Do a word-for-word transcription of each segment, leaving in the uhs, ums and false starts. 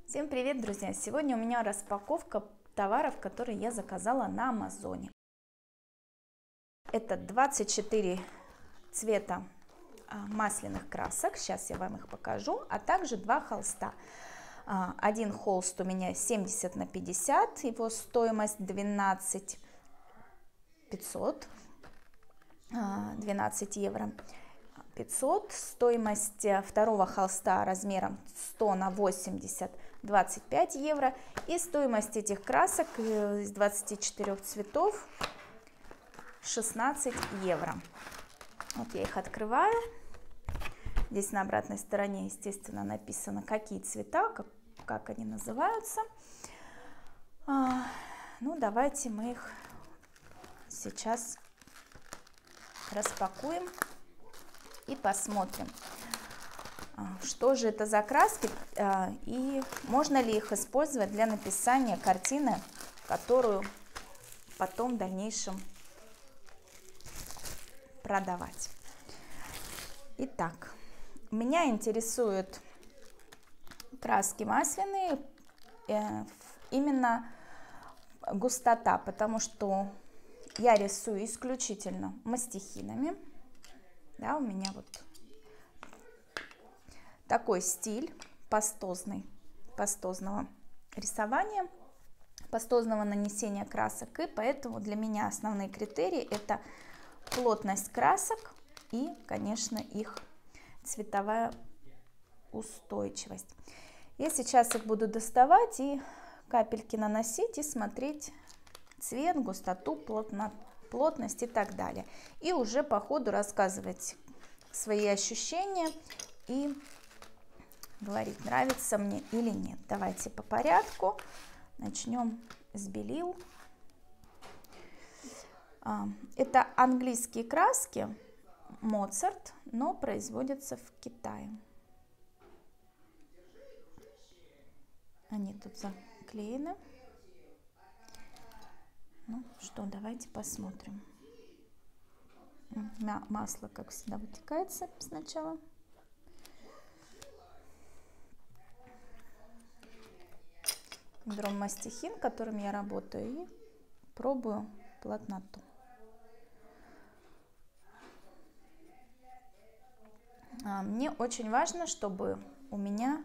Всем привет, друзья! Сегодня у меня распаковка товаров, которые я заказала на Амазоне. Это двадцать четыре цвета масляных красок, сейчас я вам их покажу, а также два холста. Один холст у меня семьдесят на пятьдесят, его стоимость двенадцать пятьсот, двенадцать евро. пятьсот, стоимость второго холста размером сто на восемьдесят, двадцать пять евро, и стоимость этих красок из двадцати четырёх цветов шестнадцать евро. Вот я их открываю. Здесь на обратной стороне, естественно, написано, какие цвета, как, как они называются. А, ну, давайте мы их сейчас распакуем и посмотрим, что же это за краски и можно ли их использовать для написания картины, которую потом в дальнейшем продавать. Итак, меня интересуют краски масляные, именно густота, потому что я рисую исключительно мастихинами. Да, у меня вот такой стиль пастозный, пастозного рисования, пастозного нанесения красок, и поэтому для меня основные критерии — это плотность красок и, конечно, их цветовая устойчивость. Я сейчас их буду доставать и капельки наносить и смотреть цвет, густоту, плотно, плотность и так далее. И уже по ходу рассказывать свои ощущения и говорить, нравится мне или нет. Давайте по порядку. Начнем с белил. Это английские краски Моцарт, но производятся в Китае. Они тут заклеены. Ну что, давайте посмотрим. Масло, как всегда, вытекает сначала. Берем мастихин, которым я работаю, и пробую плотноту. Мне очень важно, чтобы у меня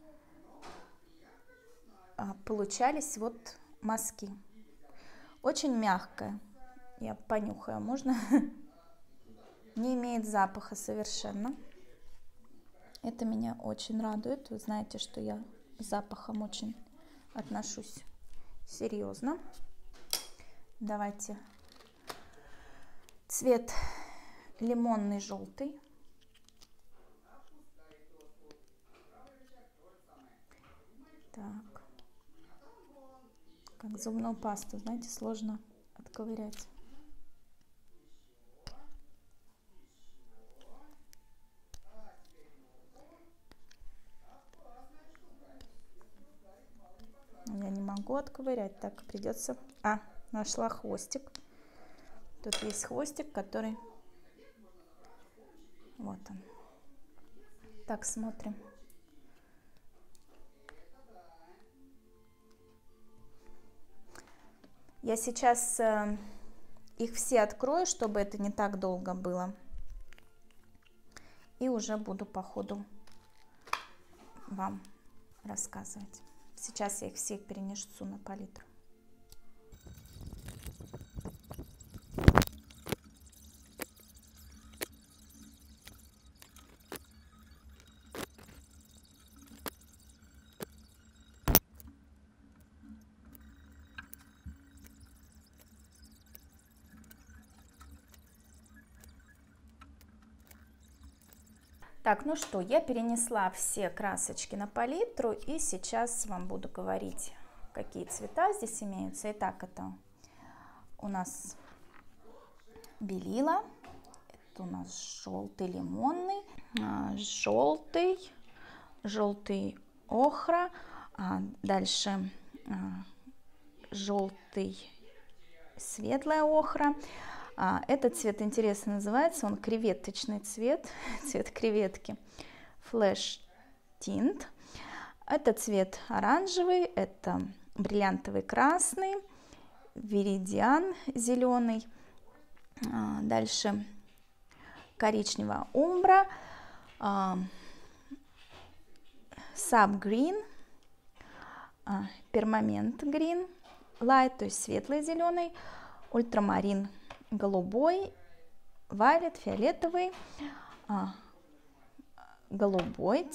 получались вот мазки. Очень мягкая. Я понюхаю, можно? Не имеет запаха совершенно. Это меня очень радует. Вы знаете, что я к запахам очень отношусь серьезно. Давайте цвет лимонный желтый. Так. Как зубную пасту, знаете, сложно отковырять. Я не могу отковырять, так придется... А, нашла хвостик. Тут есть хвостик, который... Вот он. Так, смотрим. Я сейчас э, их все открою, чтобы это не так долго было. И уже буду по ходу вам рассказывать. Сейчас я их все перенесу на палитру. Так, ну что, я перенесла все красочки на палитру, и сейчас вам буду говорить, какие цвета здесь имеются. Итак, это у нас белила, это у нас желтый лимонный, желтый, желтый охра, дальше желтый светлая охра. Этот цвет интересно называется, он креветочный цвет, цвет креветки, Flash Tint. Это цвет оранжевый, это бриллиантовый красный, веридиан зеленый, дальше коричневая умбра, саб грин, пермамент грин, лайт, то есть светлый зеленый, ультрамарин голубой, вайлет фиолетовый, голубой,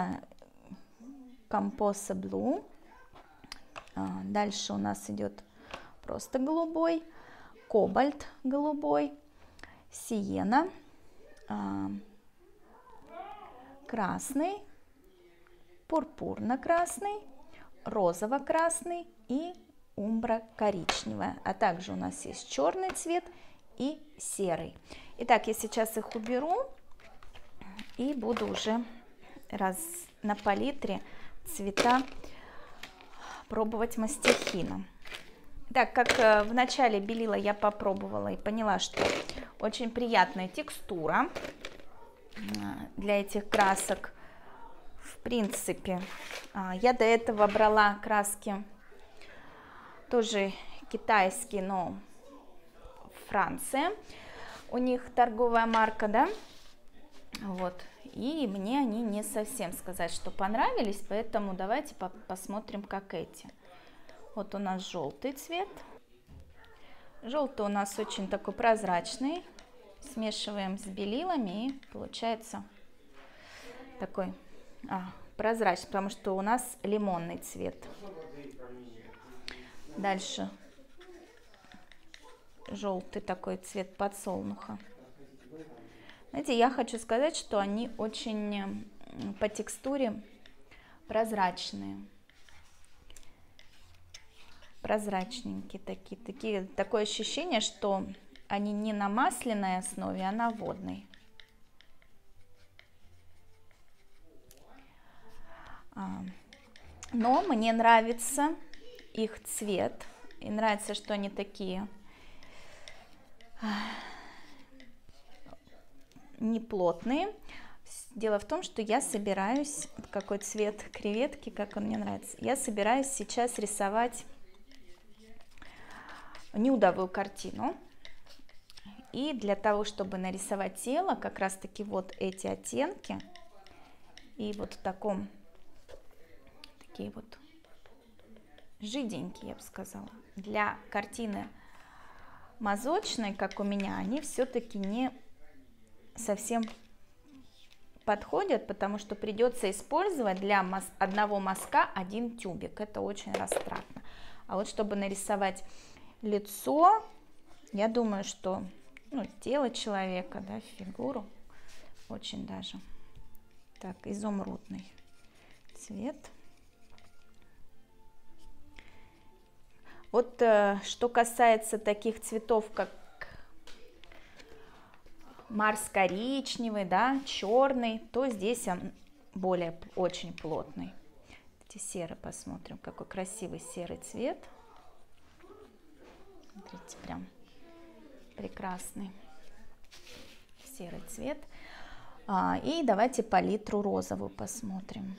компоса блу. Дальше у нас идет просто голубой, кобальт голубой, сиена, красный, пурпурно-красный, розово-красный и умбра коричневая. А также у нас есть черный цвет и серый. Итак, я сейчас их уберу и буду уже раз на палитре цвета пробовать мастихином. Так, как в начале белила, я попробовала и поняла, что очень приятная текстура для этих красок. В принципе, я до этого брала краски тоже китайские, но Франция. У них торговая марка, да? Вот. И мне они не совсем сказать, что понравились, поэтому давайте по посмотрим, как эти. Вот у нас желтый цвет. Желтый у нас очень такой прозрачный. Смешиваем с белилами и получается такой а, прозрачный, потому что у нас лимонный цвет. Дальше желтый такой цвет подсолнуха. Знаете, я хочу сказать, что они очень по текстуре прозрачные. Прозрачненькие такие, такие. Такое ощущение, что они не на масляной основе, а на водной. Но мне нравится их цвет. И нравится, что они такие неплотные. Дело в том, что я собираюсь, какой цвет креветки, как он мне нравится, я собираюсь сейчас рисовать нюдовую картину. И для того, чтобы нарисовать тело, как раз таки вот эти оттенки, и вот в таком, такие вот жиденькие, я бы сказала, для картины мазочной, как у меня, они все-таки не совсем подходят, потому что придется использовать для маз одного мазка один тюбик. Это очень растратно. А вот чтобы нарисовать лицо, я думаю, что ну, тело человека, да, фигуру, очень даже. Так, изумрудный цвет. Вот э, что касается таких цветов, как Марс коричневый, да, черный, то здесь он более очень плотный. Эти серые, посмотрим, какой красивый серый цвет. Смотрите, прям прекрасный серый цвет. А, и давайте палитру розовую посмотрим.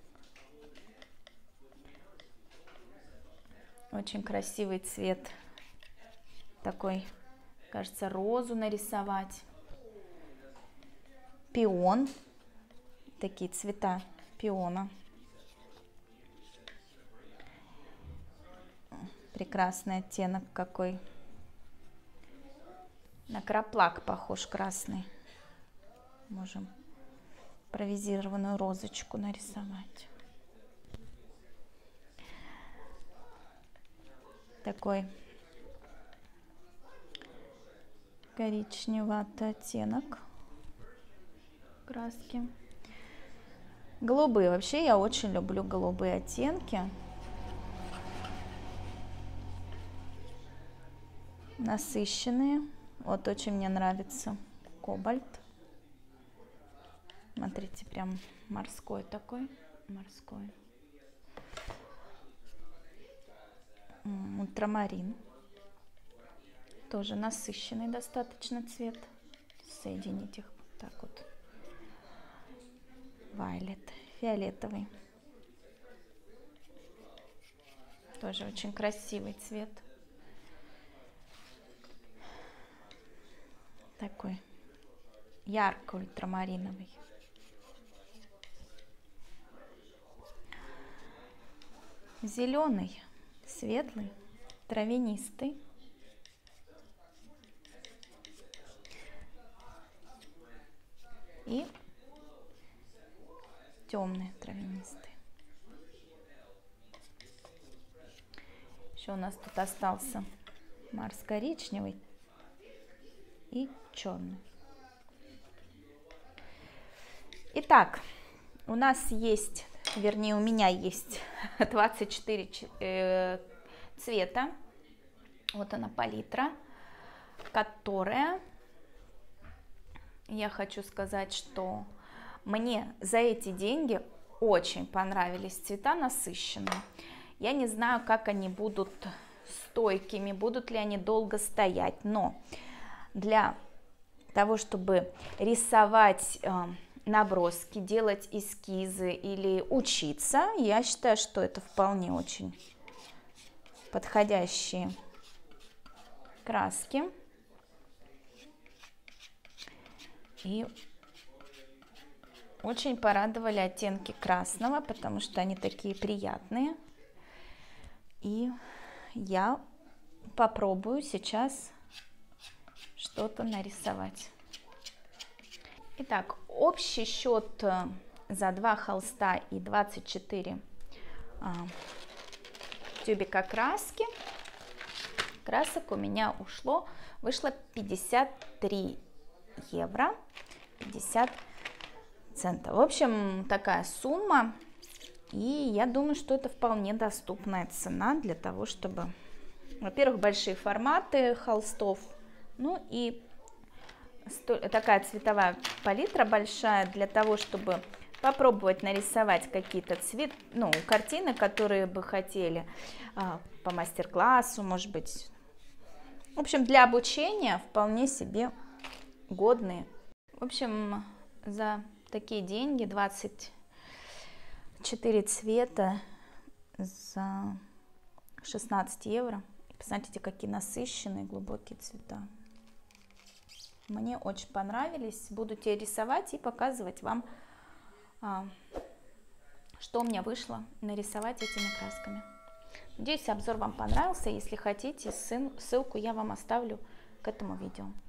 Очень красивый цвет. Такой, кажется, розу нарисовать. Пион. Такие цвета пиона. Прекрасный оттенок какой. На краплак похож красный. Можем импровизированную розочку нарисовать. Такой коричневатый оттенок краски. Голубые. Вообще я очень люблю голубые оттенки. Насыщенные. Вот очень мне нравится кобальт. Смотрите, прям морской такой. Морской. Ультрамарин. Тоже насыщенный достаточно цвет. Соединить их вот так вот. Вайлет. Фиолетовый. Тоже очень красивый цвет. Такой ярко-ультрамариновый. Зеленый, светлый, травянистый. И темный травянистый. Еще у нас тут остался Марс коричневый и черный. Итак, у нас есть, вернее, у меня есть двадцать четыре э, цвета. Вот она палитра, которая, я хочу сказать, что мне за эти деньги очень понравились цвета насыщенные. Я не знаю, как они будут стойкими, будут ли они долго стоять, но для того, чтобы рисовать э, наброски, делать эскизы или учиться, я считаю, что это вполне очень подходящие краски. И очень порадовали оттенки красного, потому что они такие приятные. И я попробую сейчас что-то нарисовать. Итак, общий счет за два холста и двадцать четыре а, тюбика краски. Красок у меня ушло, вышло пятьдесят три евро пятьдесят центов. В общем, такая сумма. И я думаю, что это вполне доступная цена для того, чтобы, во-первых, большие форматы холстов, ну и такая цветовая палитра большая для того, чтобы попробовать нарисовать какие-то цвет, ну, картины, которые бы хотели а, по мастер-классу, может быть. В общем, для обучения вполне себе годные. В общем, за такие деньги двадцать четыре цвета за шестнадцать евро. Посмотрите, какие насыщенные глубокие цвета. Мне очень понравились. Буду те рисовать и показывать вам, что у меня вышло нарисовать этими красками. Надеюсь, обзор вам понравился. Если хотите, ссылку я вам оставлю к этому видео.